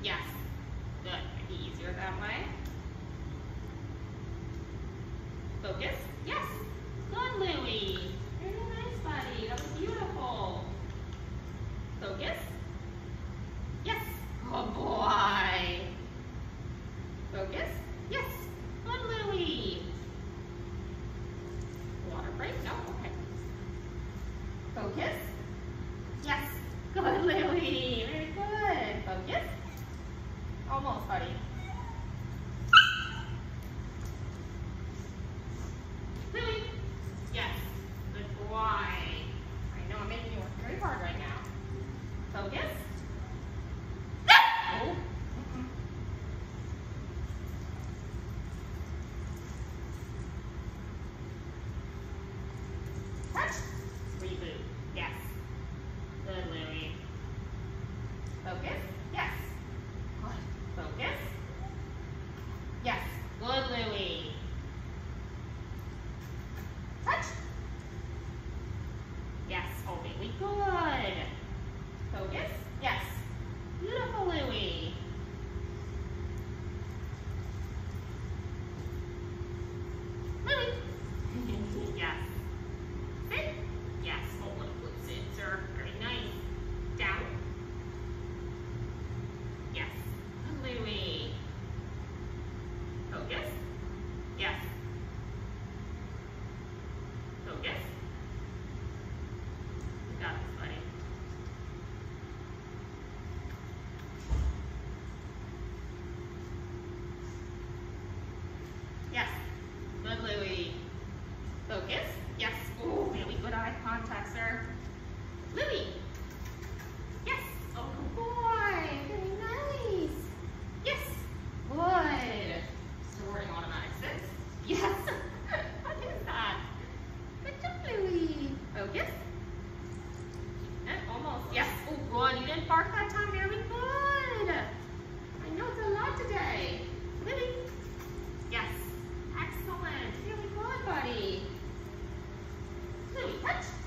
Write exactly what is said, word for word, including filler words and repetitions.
Yes. Good. Might be easier that way. Focus. Yes. Good, Louie. Very nice, buddy. That was beautiful. Focus. Yes. Good boy. Focus. Yes. Good, Louie. Water break? No? Okay. Focus. Yes. Good, Louie. Very good. Focus. Almost, buddy. Louie. Yes. Good boy. I know I'm making you work very hard right now. Focus. Oh. Mm-mm. Touch. Reboot. Yes. Good, Louie. Focus. Yes. Good. Focus. Yes. Good, Louie. Touch. Yes. Oh, baby. Good. Focus. Yes. Beautiful, Louie. Louie. Yes. Sit. Yes. Oh, what a good sit, sir. Very nice. Down. Yes. Good, Louie. Focus. Yes. Focus. You got this, buddy. Yes. Good, Louie. Focus. Yes. Oh, really good eye contact, sir. Louie. Yes. Oh, good boy. Very nice. Yes. Good. Storing automatic six. Yes. What is that? Good job, Louie. Focus. And almost. Yes. Oh, good. You didn't bark that time. Very good. I know it's a lot today. Louie. Yes. Excellent. Really good, buddy. Louie, touch.